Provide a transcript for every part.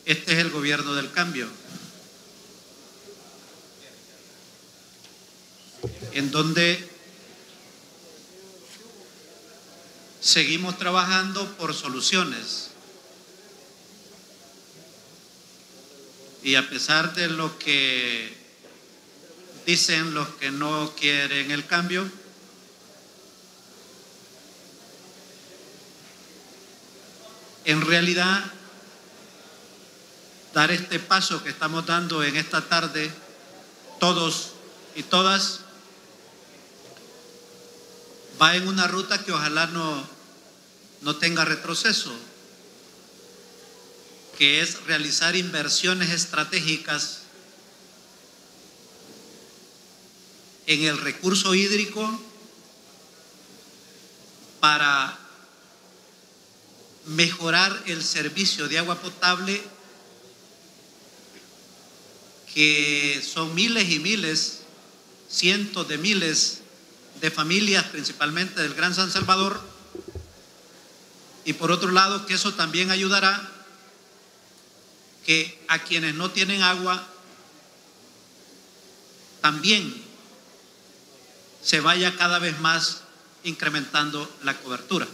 Este es el gobierno del cambio, en donde seguimos trabajando por soluciones. Y a pesar de lo que dicen los que no quieren el cambio, en realidad dar este paso que estamos dando en esta tarde, todos y todas, va en una ruta que ojalá no tenga retroceso, que es realizar inversiones estratégicas en el recurso hídrico para mejorar el servicio de agua potable, que son miles y miles, cientos de miles de familias, principalmente del Gran San Salvador, y por otro lado que eso también ayudará que a quienes no tienen agua también se vaya cada vez más incrementando la cobertura.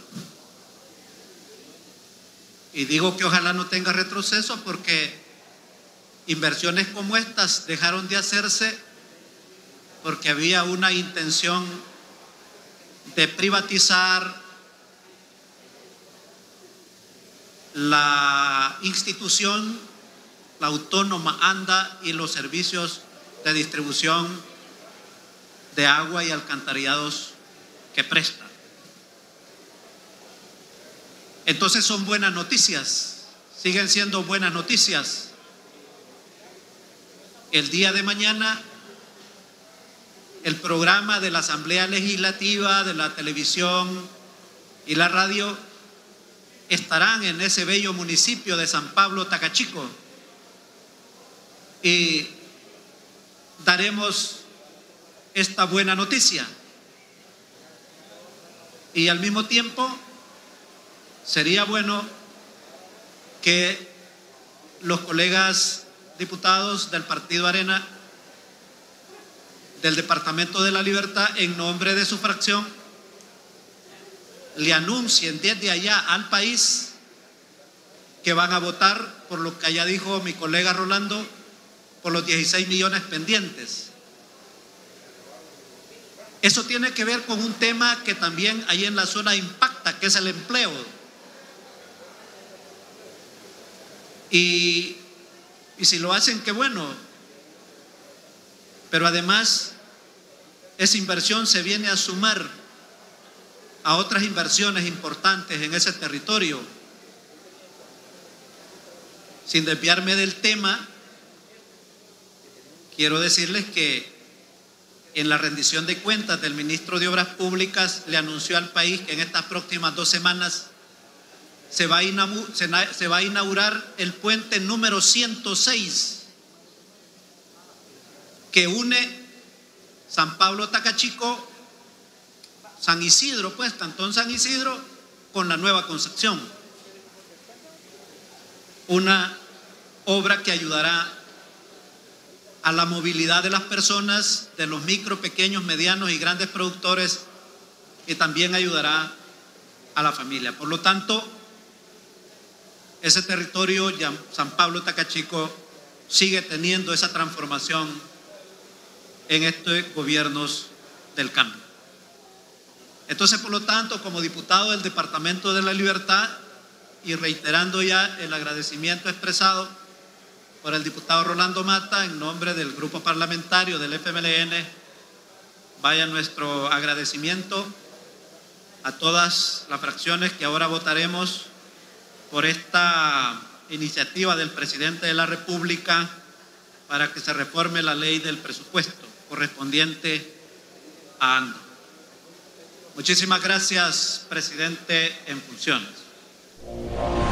Y digo que ojalá no tenga retroceso porque inversiones como estas dejaron de hacerse porque había una intención de privatizar la institución, la autónoma ANDA y los servicios de distribución de agua y alcantarillados que presta. Entonces son buenas noticias, siguen siendo buenas noticias. El día de mañana el programa de la Asamblea Legislativa, de la televisión y la radio estarán en ese bello municipio de San Pablo Tacachico y daremos esta buena noticia. Y al mismo tiempo sería bueno que los colegas diputados del Partido Arena del Departamento de la Libertad, en nombre de su fracción, le anuncien desde allá al país que van a votar por lo que allá dijo mi colega Rolando, por los 16 millones pendientes. Eso tiene que ver con un tema que también ahí en la zona impacta, que es el empleo. Y si lo hacen, qué bueno. Pero además, esa inversión se viene a sumar a otras inversiones importantes en ese territorio. Sin desviarme del tema, quiero decirles que en la rendición de cuentas del ministro de Obras Públicas le anunció al país que en estas próximas 2 semanas se va a inaugurar el puente número 106 que une San Pablo Tacachico, San Isidro, pues Cantón San Isidro, con la Nueva Concepción. Una obra que ayudará a la movilidad de las personas, de los micro, pequeños, medianos y grandes productores, y también ayudará a la familia. Por lo tanto, ese territorio, San Pablo Tacachico, sigue teniendo esa transformación en estos gobiernos del cambio. Entonces, por lo tanto, como diputado del Departamento de la Libertad, y reiterando ya el agradecimiento expresado por el diputado Rolando Mata, en nombre del grupo parlamentario del FMLN, vaya nuestro agradecimiento a todas las fracciones que ahora votaremos por esta iniciativa del presidente de la República para que se reforme la ley del presupuesto correspondiente a ANDA. Muchísimas gracias, presidente en funciones.